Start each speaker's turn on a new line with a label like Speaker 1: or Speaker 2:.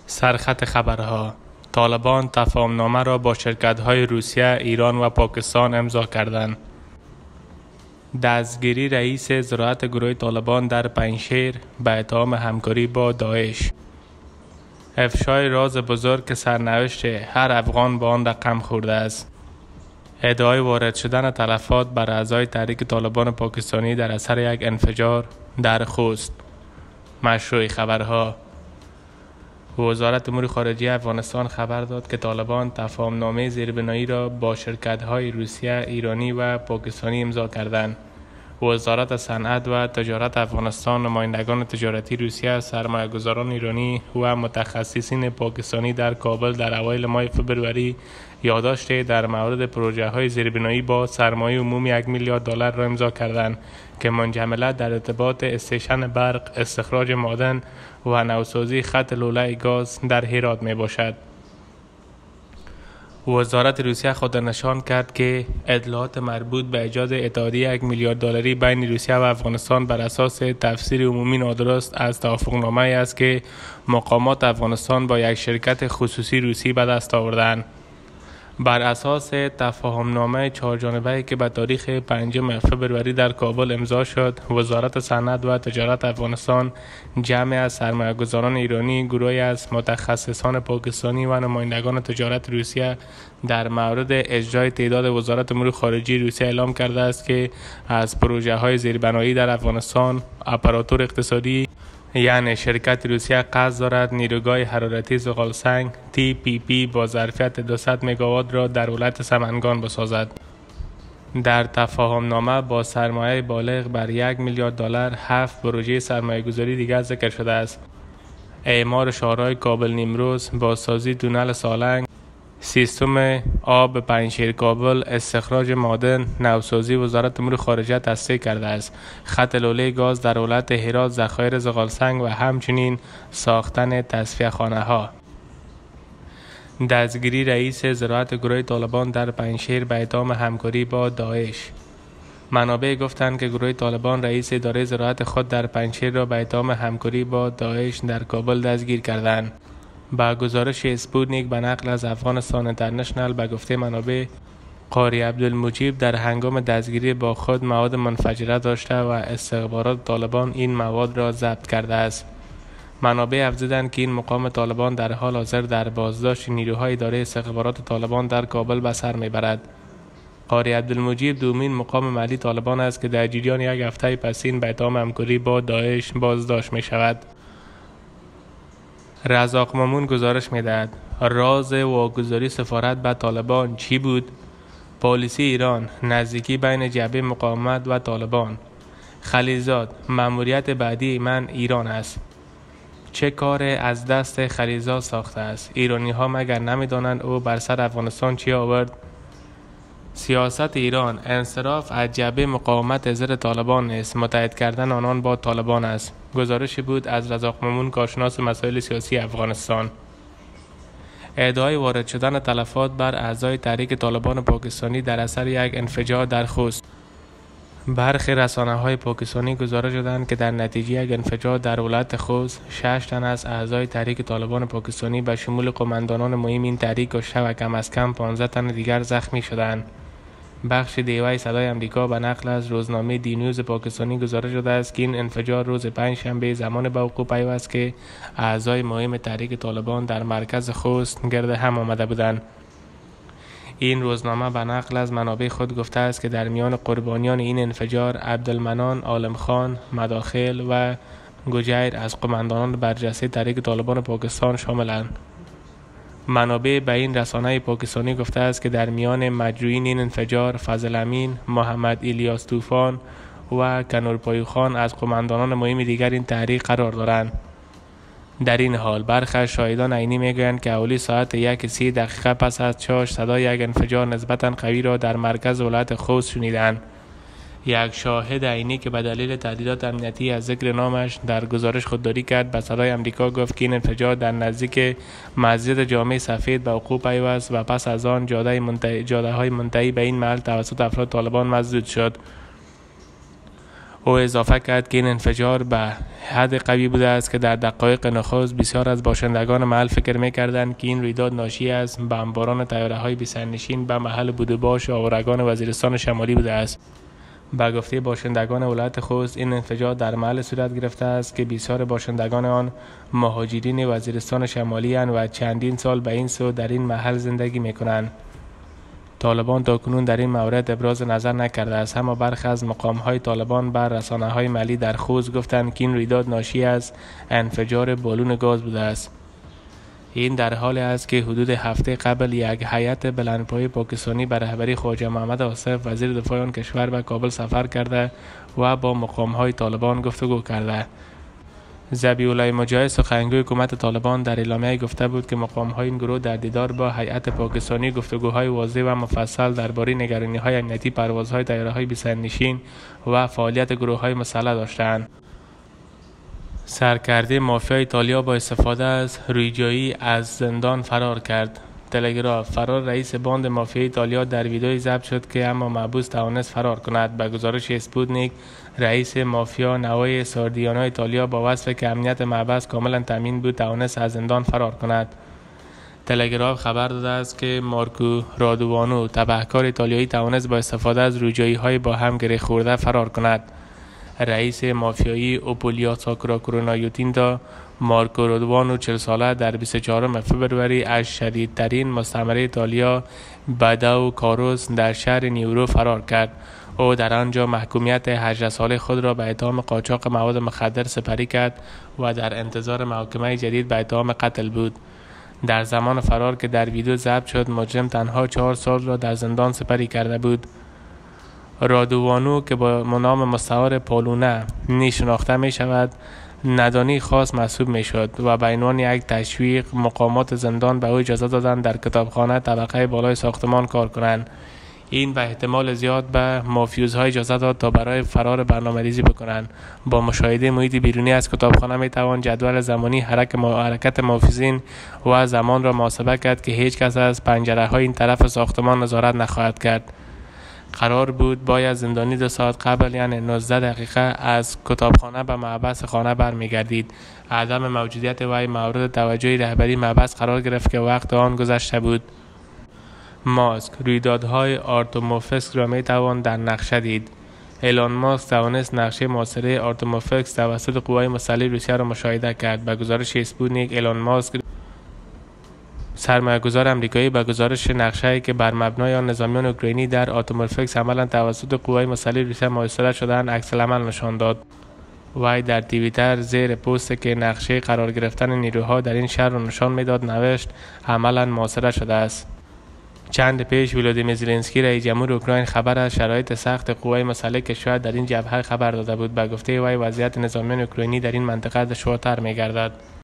Speaker 1: سرخط خبرها: طالبان تفاهمنامه را با شرکت‌های روسیه، ایران و پاکستان امضا کردند. دستگیری رئیس زراعت گروه طالبان در پنجشیر به اتهام همکاری با داعش. افشای راز بزرگ که سرنوشت هر افغان با آن رقم خورده است. ادعای وارد شدن تلفات بر اعضای تحریک طالبان پاکستانی در اثر یک انفجار در خوست. مشروع خبرها: وزارت امور خارجه افغانستان خبر داد که طالبان تفاهمنامه زیربنایی را با شرکت‌های روسیه، ایرانی و پاکستانی امضا کردند. وزارت صنعت و تجارت افغانستان نمایندگان تجارتی روسیه، سرمایه‌گذاران ایرانی و متخصصین پاکستانی در کابل در اوایل ماه فبروری یادداشت در مورد پروژه‌های زیربنایی با سرمایه عمومی $1 میلیارد را امضا کردند که منجمله در ارتباط استیشن برق، استخراج معدن و نوسازی خط لوله گاز در هرات می باشد. وزارت روسیه خود نشان کرد که اطلاعات مربوط به ایجاد اتحادیه $1 میلیارد بین روسیه و افغانستان بر اساس تفسیر عمومی نادرست از توافقنامه است که مقامات افغانستان با یک شرکت خصوصی روسی به دست آوردند. بر اساس تفاهمنامه 4 جانبه‌ای که به تاریخ 5 فبروری در کابل امضا شد، وزارت صنعت و تجارت افغانستان جمع از سرمایه‌گذاران ایرانی، گروهی از متخصصان پاکستانی و نمایندگان تجارت روسیه در مورد اجرای تعداد وزارت امور خارجه روسیه اعلام کرده است که از پروژه‌های زیربنایی در افغانستان اپراتور اقتصادی یعنی شرکت روسیه قصد دارد نیروگاه حرارتی زغالسنگ TPP با ظرفیت 200 مگاوات را در ولایت سمنگان بسازد. در تفاهمنامه با سرمایه بالغ بر $1 میلیارد 7 پروژه سرمایه‌گذاری دیگر ذکر شده است: اعمار شاهراه کابل نیمروز، بازسازی تونل سالنگ، سیستم آب پنجشیر کابل، استخراج معدن. نوسازی وزارت امور خارجه تصدیق کرده است. خط لوله گاز در ولایت هرات، ذخایر زغالسنگ و همچنین ساختن تصفیه خانه ها. دستگیری رئیس زراعت گروه طالبان در پنجشیر به اتهام همکاری با داعش. منابع گفتند که گروه طالبان رئیس اداره زراعت خود در پنجشیر را به اتهام همکاری با داعش در کابل دستگیر کردند. با گزارش اسپوتنیک به نقل از افغانستان اینترنشنال به گفته منابع، قاری عبدالمجید در هنگام دستگیری با خود مواد منفجره داشته و استخبارات طالبان این مواد را ضبط کرده است. منابع افزودند که این مقام طالبان در حال حاضر در بازداشت نیروهای اداره استخبارات طالبان در کابل به سر میبرد. قاری عبدالمجید دومین مقام محلی طالبان است که در جریان یک هفته پسین به اتهام همکاری با داعش بازداشت می شود. رزاق مامون گزارش می‌دهد: راز واگذاری سفارت به طالبان چی بود؟ پالیسی ایران: نزدیکی بین جبهه مقاومت و طالبان. خلیلزاد: مأموریت بعدی من ایران است. چه کار از دست خلیلزاد ساخته است؟ ایرانی ها مگر نمی‌دانند او بر سر افغانستان چی آورد؟ سیاست ایران: انصراف از جبهه مقاومت ضد طالبان نیست، متحد کردن آنان با طالبان است. گزارشی بود از رزاق مامون، کارشناس مسائل سیاسی افغانستان. ادعای وارد شدن تلفات بر اعضای تحریک طالبان پاکستانی در اثر یک انفجار در خوست. برخی رسانه‌های پاکستانی گزارش دادند که در نتیجه یک انفجار در ولایت خوست 6 تن از اعضای تحریک طالبان پاکستانی به شمول قماندانان مهم این تحریک کشته و کم از کم 15 تن دیگر زخمی شدند. بخش دیوای صدای امریکا به نقل از روزنامه دی نیوز پاکستانی گزارش داده است که این انفجار روز پنجشنبه زمان به وقوع پیوست که اعضای مهم تحریک طالبان در مرکز خوست گرد هم آمده بودند. این روزنامه به نقل از منابع خود گفته است که در میان قربانیان این انفجار عبدالمنان عالمخان مداخل و گجیر از قماندانان برجسته تحریک طالبان پاکستان شاملند. منابع به این رسانه پاکستانی گفته است که در میان مجروحین این انفجار فضل امین، محمد الیاس طوفان و کنورپایو خان از قماندانان مهم دیگر این تحریک قرار دارند. در این حال برخی شاهدان عینی میگویند که حوالی ساعت 1:30 پس از چاش صدای یک انفجار نسبتاً قوی را در مرکز ولایت خوست شنیدند. یک شاهد عینی که به دلیل تهدیدات امنیتی از ذکر نامش در گزارش خودداری کرد به صدای آمریکا گفت که این انفجار در نزدیک مسجد جامع سفید به وقوع پیوست و پس از آن جاده‌های منتهی به این محل توسط افراد طالبان مسدود شد. او اضافه کرد که این انفجار به حد قوی بوده است که در دقایق نخست بسیار از باشندگان محل فکر می‌کردند که این رویداد ناشی از بمباران طیاره‌های بی‌سرنشین به محل بود و باش آورگان وزیرستان شمالی بوده است. به گفته باشندگان ولایت خوست، این انفجار در محل صورت گرفته است که بسیار باشندگان آن مهاجرین وزیرستان شمالی اند و چندین سال به این سو در این محل زندگی می‌کنند. طالبان تاکنون در این مورد ابراز نظر نکرده است، اما برخی از مقام‌های طالبان بر رسانه‌های محلی در خوست گفتند که این رویداد ناشی از انفجار بالون گاز بوده است. این در حالی است که حدود هفته قبل یک هیئت بلندپایه پاکستانی به رهبری خواجه محمد آصف وزیر دفاع آن کشور به کابل سفر کرده و با مقام‌های طالبان گفتگو کرده. ذبیح الله مجاهد سخنگوی حکومت طالبان در اعلامیه گفته بود که مقام‌های این گروه در دیدار با هیئت پاکستانی گفتگوهای واضح و مفصل درباره نگرانی‌های امنیتی پروازهای طیاره‌های بی‌سرنشین و فعالیت گروه‌های مسلح داشتند. سرکرده مافیا ایتالیا با استفاده از رویجایی از زندان فرار کرد. تلگراف: فرار رئیس باند مافیا ایتالیا در ویدئویی ضبط شد که اما محبوس توانست فرار کند. به گزارش اسپوتنیک، رئیس مافیا نوای ساردیانا ایتالیا با وصف که امنیت محبس کاملا تامین بود توانست از زندان فرار کند. تلگراف خبر داده است که مارکو رادوانو، تبهکار ایتالیایی، توانست با استفاده از رویجایی‌های با هم گره خورده فرار کند. رئیس مافیایی اوپولیا ساکرا کرونایوتیندا مارکو رادوانو 40 ساله در 24 فوریه از شدیدترین مستعمره ایتالیا بداو کاروس در شهر نیورو فرار کرد. او در آنجا محکومیت 18 ساله خود را به اتهام قاچاق مواد مخدر سپری کرد و در انتظار محاکمه جدید به اتهام قتل بود. در زمان فرار که در ویدیو ضبط شد، مجرم تنها 4 سال را در زندان سپری کرده بود. رادوانو که با نام مستعار پالونه نیز شناخته می شود، ندانی خاص محسوب می شد و به عنوان یک تشویق مقامات زندان به او اجازه دادند در کتابخانه طبقه بالای ساختمان کار کنند. این به احتمال زیاد به مافیوزها اجازه داد تا برای فرار برنامه‌ریزی بکنند. با مشاهده محیط بیرونی از کتابخانه می توان جدول زمانی حرکت مافیوزین و زمان را محاسبه کرد که هیچ کس از پنجره‌های این طرف ساختمان نظارت نخواهد کرد. قرار بود باید زندانی 2 ساعت قبل، یعنی 19 دقیقه، از کتابخانه به محبس خانه برمیگردید. عدم موجودیت وی مورد توجه رهبری محبس قرار گرفت که وقت آن گذشته بود. ماسک: رویدادهای آرتوموفسک را می توان در نقشه دید. ایلان ماسک توانست نقشه محاصره آرتوموفسک توسط قوای مسلح روسیه را مشاهده کرد. به گزارش اسپوتنیک، ایلان ماسک، سرمایه‌گذار آمریکایی، به گزارش نقشه‌ای که بر مبنای آن نظامیان اوکراینی در آرتوموفسک عملاً توسط قوای مسلح روسیه محاصره شدند عکس‌العمل نشان داد. وی در توییتر زیر پست که نقشه قرار گرفتن نیروها در این شهر را نشان می‌داد نوشت: عملاً محاصره شده است. چند پیش ولودیمیر زلنسکی رئیس جمهور اوکراین خبر از شرایط سخت قوای مسلح کشور در این جبهه خبر داده بود. به گفته وی وضعیت نظامیان اوکراینی در این منطقه دشوارتر می‌گردد.